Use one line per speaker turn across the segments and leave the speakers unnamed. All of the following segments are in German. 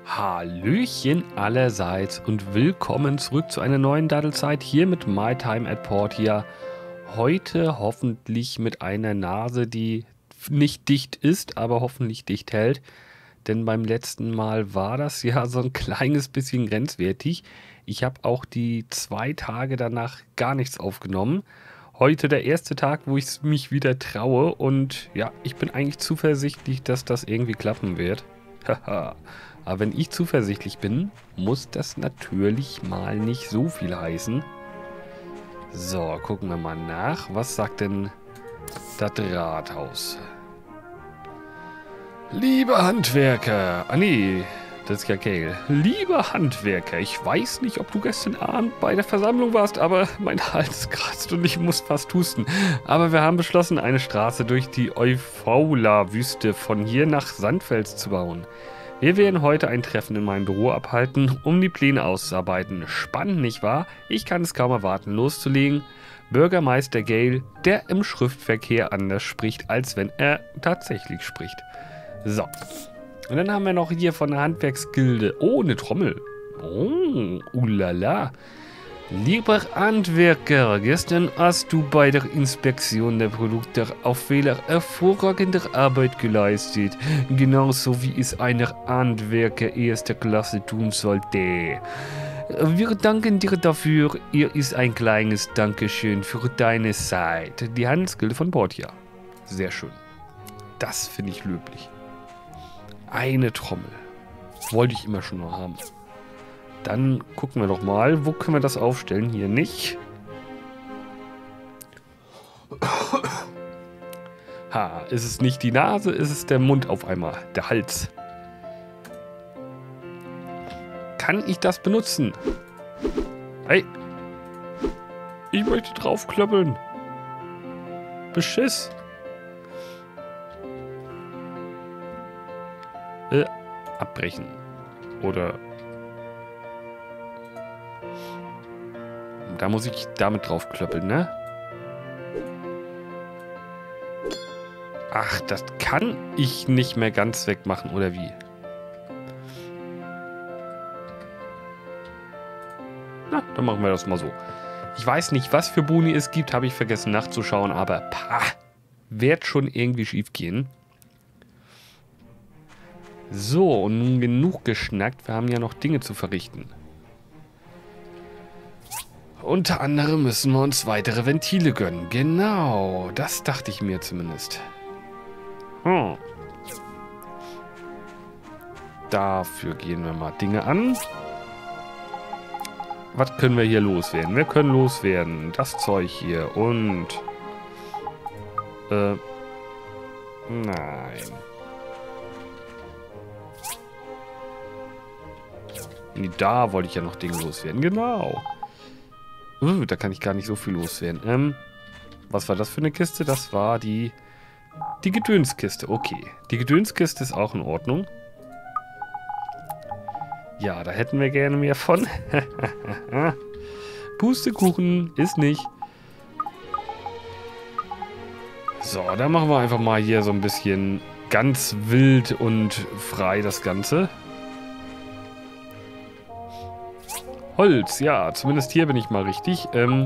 Hallöchen allerseits und willkommen zurück zu einer neuen Dattelzeit hier mit My Time at Portia. Heute hoffentlich mit einer Nase, die nicht dicht ist, aber hoffentlich dicht hält. Denn beim letzten Mal war das ja so ein kleines bisschen grenzwertig. Ich habe auch die 2 Tage danach gar nichts aufgenommen. Heute der erste Tag, wo ich mich wieder traue und ja, ich bin eigentlich zuversichtlich, dass das irgendwie klappen wird. Haha. Aber wenn ich zuversichtlich bin, muss das natürlich mal nicht so viel heißen. So, gucken wir mal nach. Was sagt denn das Rathaus? Lieber Handwerker. Ah nee, das ist ja Gale. Lieber Handwerker, ich weiß nicht, ob du gestern Abend bei der Versammlung warst, aber mein Hals kratzt und ich muss fast husten. Aber wir haben beschlossen, eine Straße durch die Eufaula-Wüste von hier nach Sandfels zu bauen. Wir werden heute ein Treffen in meinem Büro abhalten, um die Pläne auszuarbeiten. Spannend, nicht wahr? Ich kann es kaum erwarten, loszulegen. Bürgermeister Gale, der im Schriftverkehr anders spricht, als wenn er tatsächlich spricht. So. Und dann haben wir noch hier von der Handwerksgilde. Oh, eine Trommel. Oh, ulala. Lieber Handwerker, gestern hast du bei der Inspektion der Produkte auf Fehler hervorragende Arbeit geleistet. Genauso wie es ein Handwerker erster Klasse tun sollte. Wir danken dir dafür. Hier ist ein kleines Dankeschön für deine Zeit. Die Handelsgilde von Portia. Sehr schön. Das finde ich löblich. Eine Trommel. Wollte ich immer schon noch haben. Dann gucken wir doch mal, wo können wir das aufstellen? Hier nicht. Ha, ist es nicht die Nase, ist es der Mund auf einmal, der Hals. Kann ich das benutzen? Hey. Ich möchte draufklöppeln. Beschiss. Abbrechen. Oder... Da muss ich damit draufklöppeln, ne? Ach, das kann ich nicht mehr ganz wegmachen, oder wie? Na, dann machen wir das mal so. Ich weiß nicht, was für Boni es gibt, habe ich vergessen nachzuschauen, aber wird schon irgendwie schief gehen. So, und nun genug geschnackt. Wir haben ja noch Dinge zu verrichten. Unter anderem müssen wir uns weitere Ventile gönnen. Genau, das dachte ich mir zumindest. Dafür gehen wir mal Dinge an. Was können wir hier loswerden? Wir können loswerden das Zeug hier und... Nein. Nee, da wollte ich ja noch Dinge loswerden. Genau. Da kann ich gar nicht so viel loswerden. Was war das für eine Kiste? Das war die Gedönskiste. Okay. Die Gedönskiste ist auch in Ordnung. Ja, da hätten wir gerne mehr von. Pustekuchen ist nicht. So, dann machen wir einfach mal hier so ein bisschen ganz wild und frei das Ganze. Holz, ja, zumindest hier bin ich mal richtig.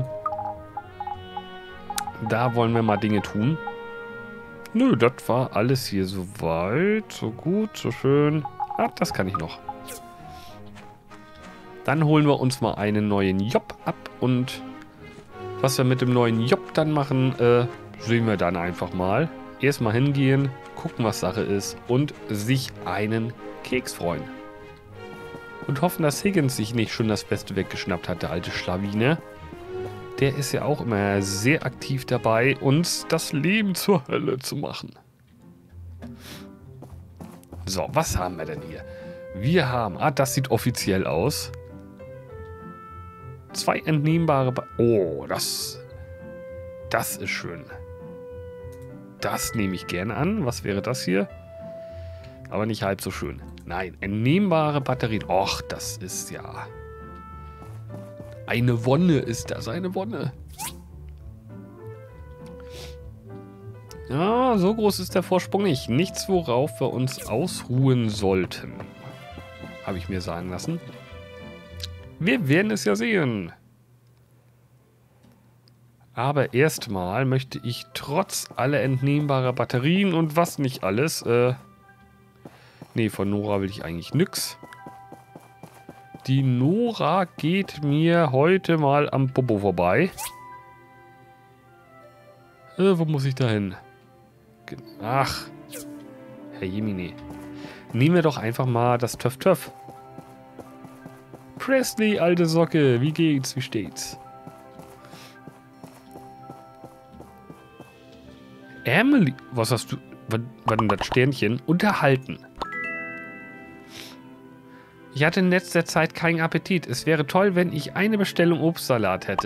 Da wollen wir mal Dinge tun. Nö, das war alles hier so weit, so gut, so schön. Ah, das kann ich noch. Dann holen wir uns mal einen neuen Job ab und was wir mit dem neuen Job dann machen, sehen wir dann einfach mal. Erstmal hingehen, gucken, was Sache ist und sich einen Keks freuen. Und hoffen, dass Higgins sich nicht schon das Beste weggeschnappt hat, der alte Schlawine. Der ist ja auch immer sehr aktiv dabei, uns das Leben zur Hölle zu machen. So, was haben wir denn hier? Wir haben... Ah, das sieht offiziell aus. 2 entnehmbare... Oh, das ist schön. Das nehme ich gerne an. Was wäre das hier? Aber nicht halb so schön. Nein, entnehmbare Batterien. Och, das ist ja... Eine Wonne ist das, eine Wonne. Ja, so groß ist der Vorsprung nicht. Nichts, worauf wir uns ausruhen sollten. Habe ich mir sagen lassen. Wir werden es ja sehen. Aber erstmal möchte ich trotz aller entnehmbarer Batterien und was nicht alles, nee, von Nora will ich eigentlich nix. Die Nora geht mir heute mal am Popo vorbei. Wo muss ich da hin? Ach, Herr Jemine. Nehmen wir doch einfach mal das Töff Töff. Presley, alte Socke, wie geht's, wie steht's? Emily, was hast du, was denn das Sternchen? Unterhalten. Ich hatte in letzter Zeit keinen Appetit. Es wäre toll, wenn ich eine Bestellung Obstsalat hätte.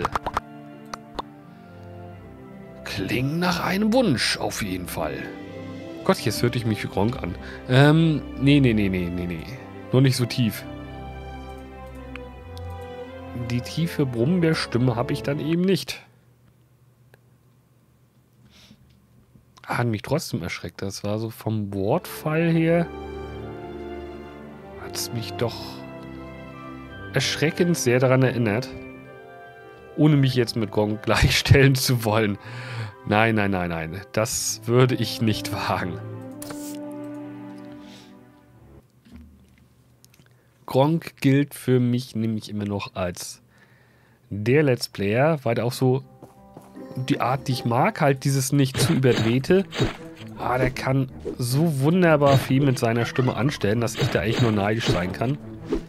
Klingt nach einem Wunsch, auf jeden Fall. Gott, jetzt hörte ich mich wie Gronk an. Nee. Nur nicht so tief. Die tiefe Brummbärstimme habe ich dann eben nicht. Hat mich trotzdem erschreckt. Das war so vom Wortfall her. Hat es mich doch erschreckend sehr daran erinnert. Ohne mich jetzt mit Gronk gleichstellen zu wollen. Nein. Das würde ich nicht wagen. Gronk gilt für mich nämlich immer noch als der Let's Player, weil er auch so die Art, die ich mag, halt dieses nicht zu überdrehte. Ah, der kann so wunderbar viel mit seiner Stimme anstellen, dass ich da echt nur neidisch sein kann.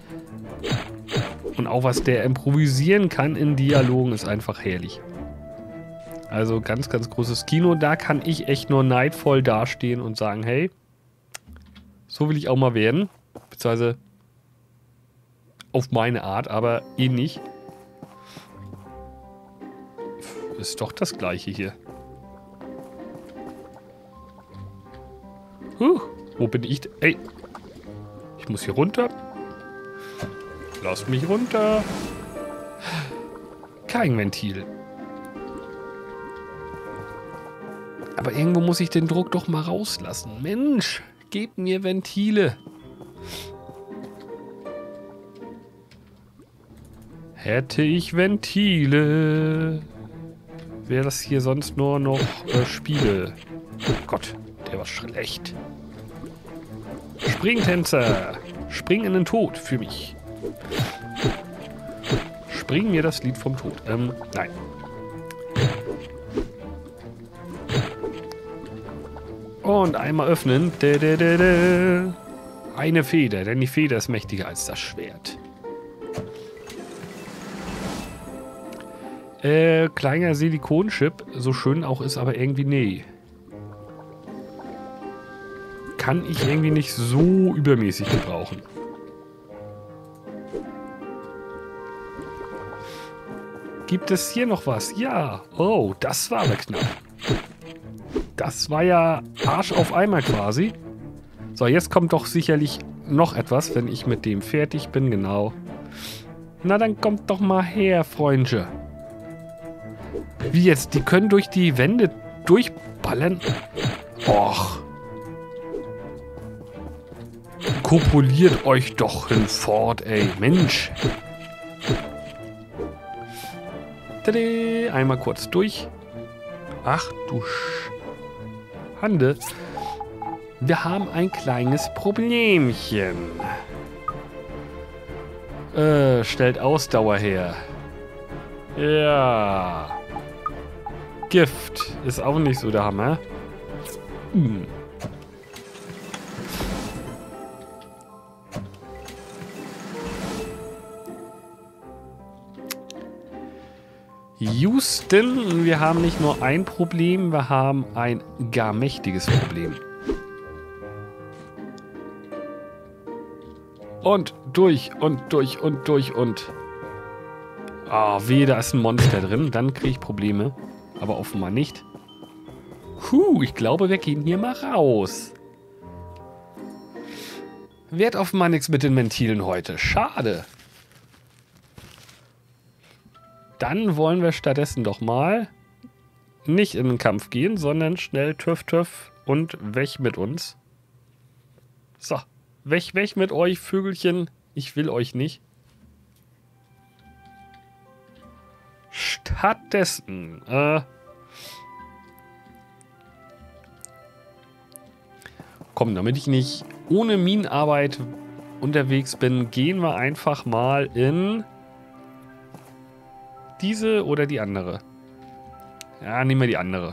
Und auch was der improvisieren kann in Dialogen ist einfach herrlich. Also ganz, ganz großes Kino. Da kann ich echt nur neidvoll dastehen und sagen, hey, so will ich auch mal werden. Beziehungsweise auf meine Art, aber ähnlich. Ist doch das gleiche hier. Wo bin ich? Ey, ich muss hier runter. Lasst mich runter. Kein Ventil. Aber irgendwo muss ich den Druck doch mal rauslassen. Mensch, gebt mir Ventile. Hätte ich Ventile, wäre das hier sonst nur noch Spiele. Gott, der war schlecht. Springtänzer, spring in den Tod für mich. Spring mir das Lied vom Tod. Nein. Und einmal öffnen. Eine Feder, denn die Feder ist mächtiger als das Schwert. Kleiner Silikonchip, so schön auch ist, aber irgendwie nee. Kann ich irgendwie nicht so übermäßig gebrauchen. Gibt es hier noch was? Ja. Oh, das war aber knapp. Das war ja Arsch auf Eimer quasi. So, jetzt kommt doch sicherlich noch etwas, wenn ich mit dem fertig bin, genau. Na, dann kommt doch mal her, Freundchen. Wie jetzt? Die können durch die Wände durchballern? Och. Kopuliert euch doch hinfort, ey. Mensch. Tada, einmal kurz durch. Ach du Hande. Wir haben ein kleines Problemchen. Stellt Ausdauer her. Ja. Gift ist auch nicht so der Hammer. Houston, wir haben nicht nur ein Problem, wir haben ein gar mächtiges Problem. Und durch und durch und durch und... Ah, weh, da ist ein Monster drin. Dann kriege ich Probleme. Aber offenbar nicht. Ich glaube, wir gehen hier mal raus. Wird offenbar nichts mit den Ventilen heute. Schade. Dann wollen wir stattdessen doch mal nicht in den Kampf gehen, sondern schnell Töff und weg mit uns. So, weg mit euch, Vögelchen. Ich will euch nicht. Stattdessen, komm, damit ich nicht ohne Minenarbeit unterwegs bin, gehen wir einfach mal in diese oder die andere. Ja, nehmen wir die andere.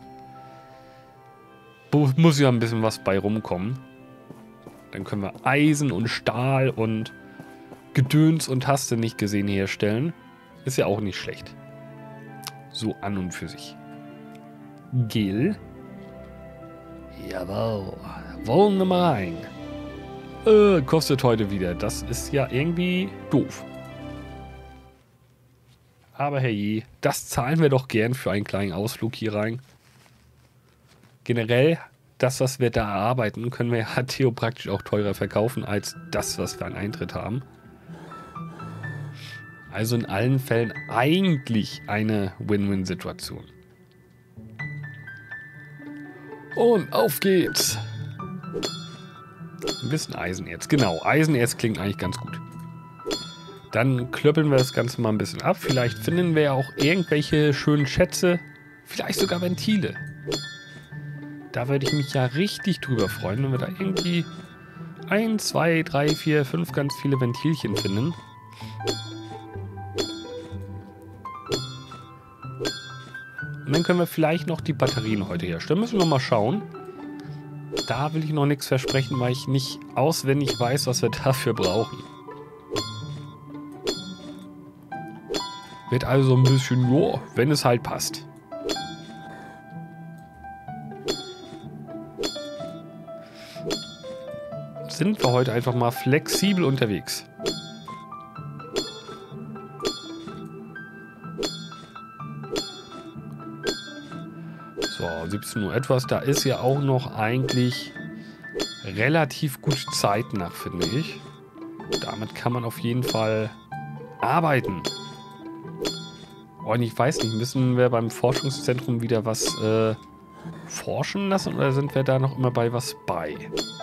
Muss ja ein bisschen was bei rumkommen. Dann können wir Eisen und Stahl und Gedöns und hast du nicht gesehen herstellen. Ist ja auch nicht schlecht. So an und für sich. Gel. Jawohl. Wollen wir mal rein. Kostet heute wieder. Das ist ja irgendwie doof. Aber hey, das zahlen wir doch gern für einen kleinen Ausflug hier rein. Generell, das, was wir da erarbeiten, können wir ja theoretisch auch teurer verkaufen, als das, was wir an Eintritt haben. Also in allen Fällen eigentlich eine Win-Win-Situation. Und auf geht's. Ein bisschen Eisenerz. Genau, Eisenerz klingt eigentlich ganz gut. Dann klöppeln wir das Ganze mal ein bisschen ab. Vielleicht finden wir ja auch irgendwelche schönen Schätze. Vielleicht sogar Ventile. Da würde ich mich ja richtig drüber freuen, wenn wir da irgendwie 1, 2, 3, 4, 5 ganz viele Ventilchen finden. Und dann können wir vielleicht noch die Batterien heute herstellen. Müssen wir mal schauen. Da will ich noch nichts versprechen, weil ich nicht auswendig weiß, was wir dafür brauchen. Wird also ein bisschen, ja, wenn es halt passt. Sind wir heute einfach mal flexibel unterwegs. So, 17 Uhr etwas. Da ist ja auch noch eigentlich relativ gut Zeit nach, finde ich. Damit kann man auf jeden Fall arbeiten. Und ich weiß nicht, müssen wir beim Forschungszentrum wieder was forschen lassen oder sind wir da noch immer bei was bei?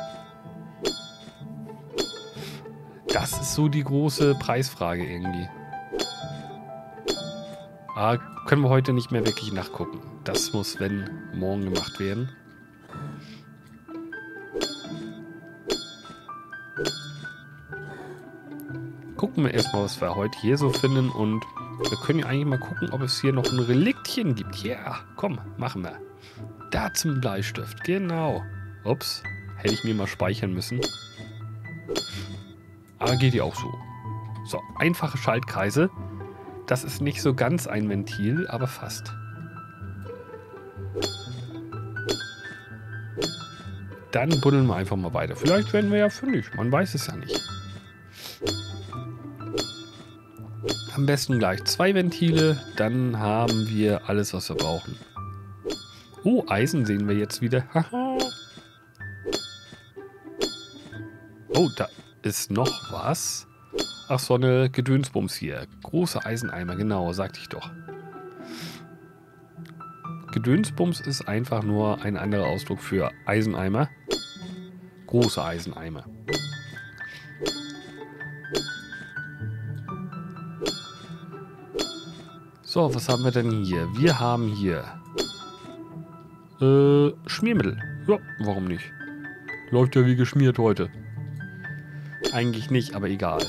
Das ist so die große Preisfrage irgendwie. Aber können wir heute nicht mehr wirklich nachgucken. Das muss, wenn, morgen gemacht werden. Gucken wir erstmal, was wir heute hier so finden. Und wir können ja eigentlich mal gucken, ob es hier noch ein Reliktchen gibt. Ja, komm, machen wir. Da zum Bleistift, genau. Ups, hätte ich mir mal speichern müssen. Aber geht ja auch so. So, einfache Schaltkreise. Das ist nicht so ganz ein Ventil, aber fast. Dann buddeln wir einfach mal weiter. Vielleicht werden wir ja fündig. Man weiß es ja nicht. Am besten gleich 2 Ventile. Dann haben wir alles, was wir brauchen. Oh, Eisen sehen wir jetzt wieder. Haha. Oh, da ist noch was. Ach, so eine Gedönsbums hier. Große Eiseneimer, genau, sagte ich doch. Gedönsbums ist einfach nur ein anderer Ausdruck für Eiseneimer. Große Eiseneimer. So, was haben wir denn hier? Wir haben hier Schmiermittel. Ja, warum nicht? Läuft ja wie geschmiert heute. Eigentlich nicht, aber egal.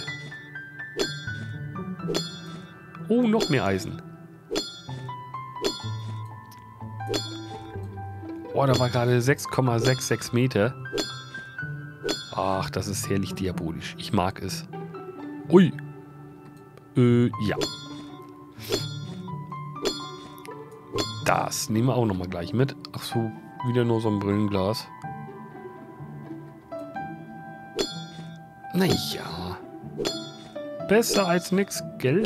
Oh, noch mehr Eisen. Oh, da war gerade 6,66 Meter. Ach, das ist herrlich diabolisch. Ich mag es. Ui. Ja. Das nehmen wir auch nochmal gleich mit. Ach so, wieder nur so ein Brillenglas. Naja. Besser als nix, gell?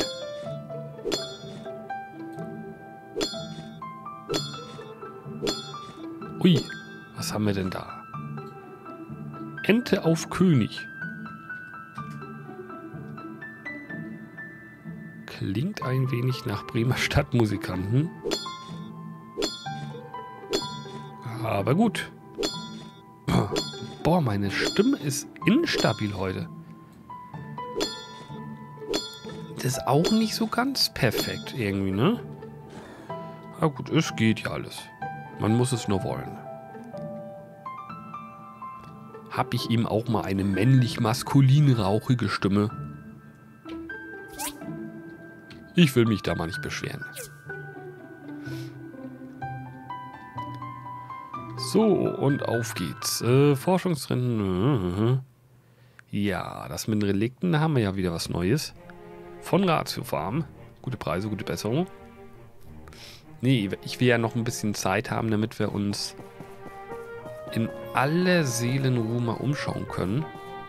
Ui, was haben wir denn da? Ente auf König. Klingt ein wenig nach Bremer Stadtmusikanten. Aber gut. Boah, meine Stimme ist instabil heute. Das ist auch nicht so ganz perfekt irgendwie, ne? Aber gut, es geht ja alles. Man muss es nur wollen. Hab ich ihm auch mal eine männlich-maskulin rauchige Stimme? Ich will mich da mal nicht beschweren. So, und auf geht's. Forschungstrend. Ja, das mit den Relikten, da haben wir ja wieder was Neues. Von Ratio Farm. Gute Preise, gute Besserung. Nee, ich will ja noch ein bisschen Zeit haben, damit wir uns in alle Seelenruhe mal umschauen können.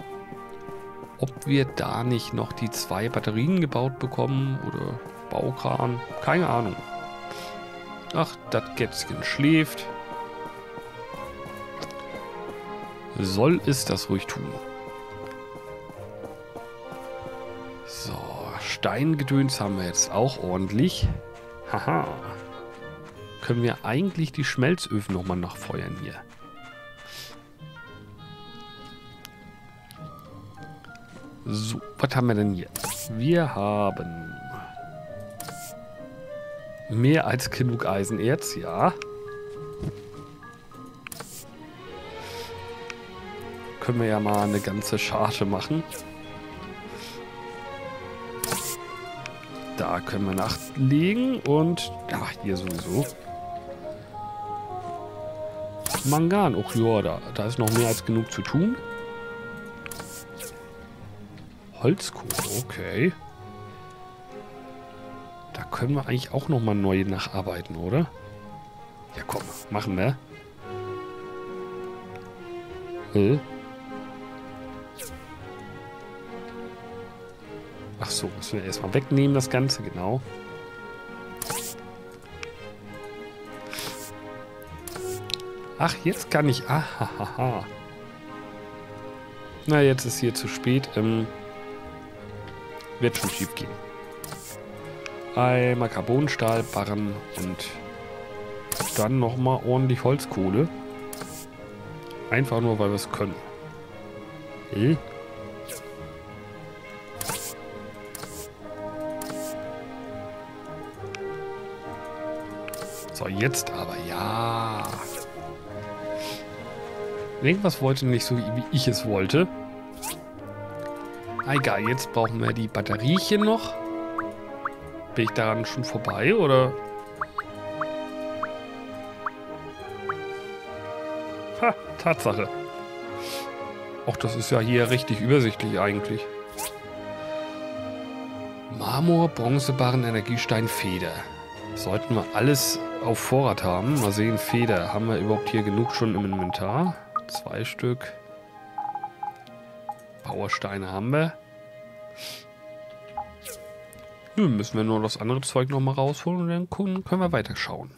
Ob wir da nicht noch die 2 Batterien gebaut bekommen oder Baukran. Keine Ahnung. Ach, das Kätzchen schläft. Soll es das ruhig tun. So, Steingedöns haben wir jetzt auch ordentlich. Haha. Können wir eigentlich die Schmelzöfen nochmal nachfeuern hier. So, was haben wir denn hier? Wir haben mehr als genug Eisenerz, ja. Können wir ja mal eine ganze Charge machen. Da können wir nachlegen und ja, hier sowieso. Mangan, auch ja, da ist noch mehr als genug zu tun. Holzkohle, okay. Da können wir eigentlich auch nochmal neue nacharbeiten, oder? Ja, komm, machen wir. Ach so, müssen wir erstmal wegnehmen, das Ganze, genau. Ach, jetzt kann ich... Ahaha. Na, jetzt ist hier zu spät. Wird schon schief gehen. Einmal Carbonstahl barren und dann nochmal ordentlich Holzkohle. Einfach nur, weil wir es können. So, jetzt aber, ja. Irgendwas wollte nicht so, wie ich es wollte. Egal, jetzt brauchen wir die Batteriechen noch. Bin ich daran schon vorbei, oder? Ha, Tatsache. Ach, das ist ja hier richtig übersichtlich eigentlich. Marmor, Bronzebarren, Energiestein, Feder. Sollten wir alles auf Vorrat haben. Mal sehen, Feder. Haben wir überhaupt hier genug schon im Inventar? 2 Stück. Powersteine haben wir. Nun müssen wir nur das andere Zeug nochmal rausholen und dann können wir weiter schauen.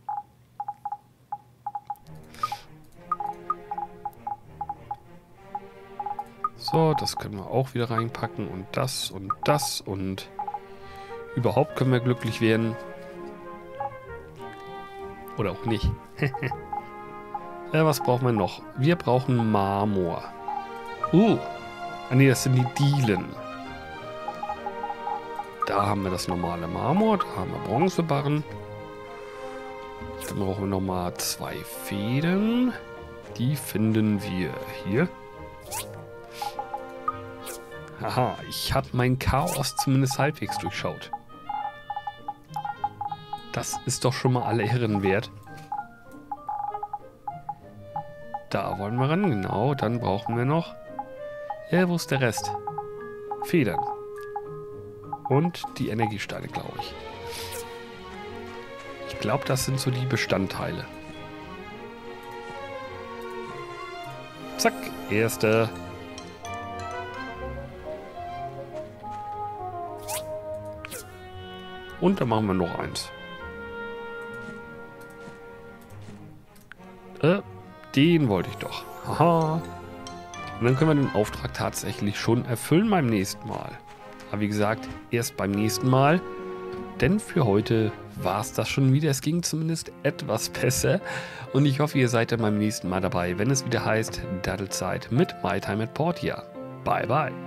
So, das können wir auch wieder reinpacken und das und überhaupt können wir glücklich werden. Oder auch nicht. Was brauchen wir noch? Wir brauchen Marmor. Ah ne, das sind die Dielen. Da haben wir das normale Marmor, da haben wir Bronzebarren. Dann brauchen wir nochmal 2 Fäden. Die finden wir hier. Haha, ich habe mein Chaos zumindest halbwegs durchschaut. Das ist doch schon mal alle Ehren wert. Da wollen wir ran, genau. Dann brauchen wir noch... wo ist der Rest? Federn. Und die Energiesteine, glaube ich. Ich glaube, das sind so die Bestandteile. Zack, erste. Und dann machen wir noch eins. Den wollte ich doch. Haha. Und dann können wir den Auftrag tatsächlich schon erfüllen beim nächsten Mal. Aber wie gesagt, erst beim nächsten Mal. Denn für heute war es das schon wieder. Es ging zumindest etwas besser. Und ich hoffe, ihr seid dann beim nächsten Mal dabei, wenn es wieder heißt Dattelzeit mit MyTime at Portia. Bye, bye.